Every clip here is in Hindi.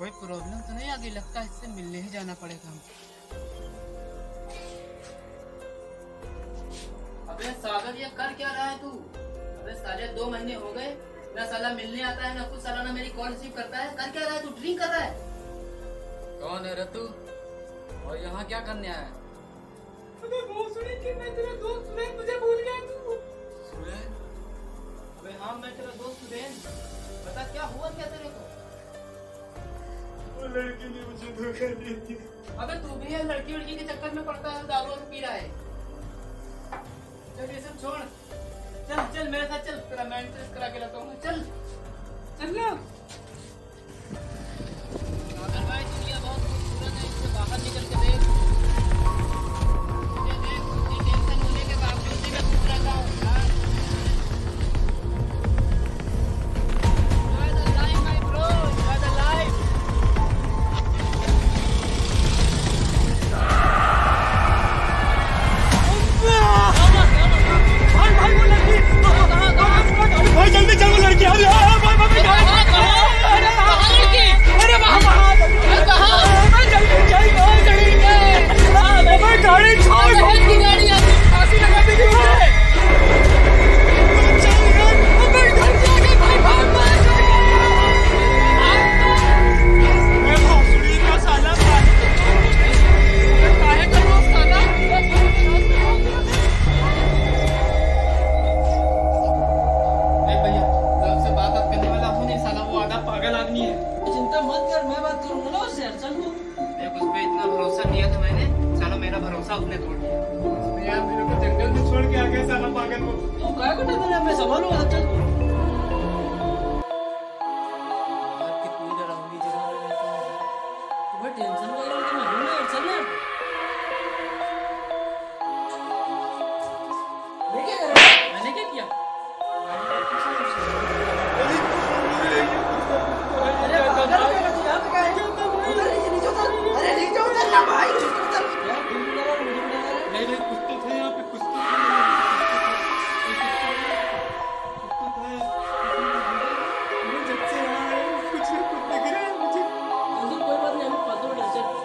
कोई प्रॉब्लम तो नहीं आगे, लगता है इससे मिलने ही जाना पड़ेगा हम। अबे सागर ये कर क्या रहा है तू? अबे साले 2 महीने हो गए ना साला मिलने आता है ना कुछ, साला ना मेरी कॉल रिसीव करता है। कर क्या रहा है तू? ड्रिंक कर रहा है? कौन है रे तू और यहाँ क्या करने आया? अबे भोसड़ी की मैं तेरा दोस्त सुरेन, मुझे भूल गया तू? सुरेन? अबे हाँ मैं तेरा दोस्त सुरेन। बता क्या हुआ क्या तेरे को? वो लड़की ने मुझे धोखा दे दिया। अबे तू भी है लड़की उड़की के चक्कर में पड़ता है, दारू पी रहा है। चल ये सब छोड़, चल चल मेरे साथ चल, तेरा मेंटेनेंस करा के लाता हूँ। चल चल ना। सागर भाई दुनिया बहुत खूबसूरत है, इससे बाहर निकल के देख। मुझे देख, इतनी टेंशन होने के बावजूद भी मैं खुश रहता हूँ। Enjoy the life, my bro. Enjoy the life. भाई जल्दी चल, वो लड़की आ रही है। गाड़ी छोड़, गाड़ी फांसी लगा देगी मुझे। चिंता मत कर, मैं बात करूंगा ना उससे। चल तू। देख उस पे इतना भरोसा दिया था मैंने, साला मेरा भरोसा उसने तोड़ दिया। यार मेरे को जंगल में छोड़ के आ गया साला पागल को। तू काय को डर रहा है? मैं संभालूंगा। चल तू। यार कितनी डरावनी जगह में रहता है। तू भाई टेंशन वगैरह लेके मैं हूं ना। चल ना। मैं क्या कर रहा हूं? मैंने क्या किया? नहीं कुछ तो था यहाँ पे, कुछ तो था। जब से यहाँ आए कुछ ना कुछ दिख रहा है मुझे। कोई बात नहीं, हमें पता नहीं। चल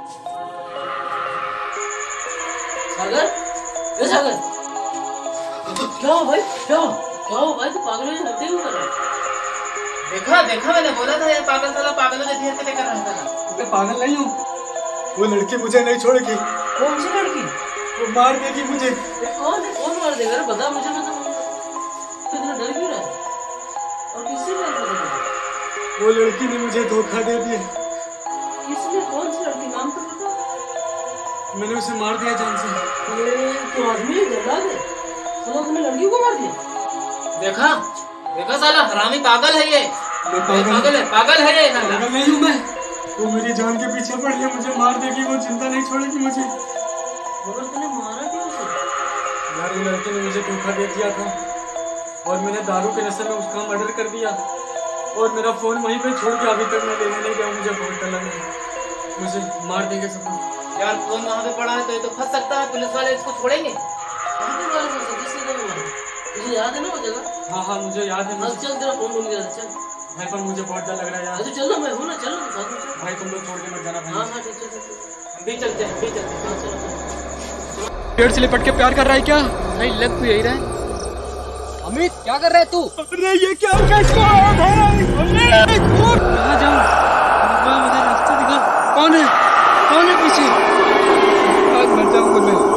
सागर, ये सागर क्या हो भाई? क्या हो भाई? तू पागल है, हत्या क्यों कर रहा है? देखा देखा, मैंने बोला था ये पागल साला पागलों के ढेर से लेकर रहता था। मैं पागल नहीं हूँ, वो लड़की मुझे नहीं छोड़ेगी। कौन सी लड़की? वो मार देगी मुझे। कौन है? कौन मार देगा? बता मुझे, बता। कितना डर क्यों रहा है और किससे डर रहा है? वो लड़की ने मुझे धोखा दे दिया। किसने? कौन सी लड़की? नाम तो बता। मैंने उसे मार दिया जान से। ये तो आदमी गधा है, साला तुमने लड़की को मार दिया। देखा देखा, साला हरामी पागल है ये। पागल है ये साला। पागल नहीं हूँ मैं। वो मेरी जान के पीछे पड़ गया, मुझे मार देगी, वो चिंता नहीं छोड़ेगी मुझे। मगर तूने मारा क्यों उसे? यार वो लड़की ने मुझे धोखा दे दिया था और मैंने दारू के नशे में उसका मर्डर कर दिया और मेरा फोन वहीं पे छोड़ के अभी तक मैं लेने नहीं गया। मुझे बहुत डर लग रहा है, मुझे मार देंगे सब। यार फोन वहाँ पे पड़ा है तो ये तो फंस सकता है, पुलिस वाले इसको छोड़ेंगे? कहाँ पे मारा था? किसने कहा मारा? तुझे याद है ना वो जगह? हाँ हाँ मुझे याद है। चल तेरा फोन ढूंढ गया। चल भाई पर मुझे बहुत डर लग रहा है यार। अच्छा चल ना, मैं हूँ ना। चलो साथ में चल। भाई तुम लोग छोड़ के मत जाना। हाँ हाँ ठीक है। हम भी चलते हैं, हम भी चलते हैं। हाँ चलो। पेड़ से लिपट के प्यार कर रहा है क्या? नहीं लग तो यही रहा है। अमित क्या कर रहा है तू? अरे ये क्या हो गया इसको? कहाँ जाऊँ? मुझे रास्ता दिखा। कौन है पीछे? मर जाऊंगा मैं।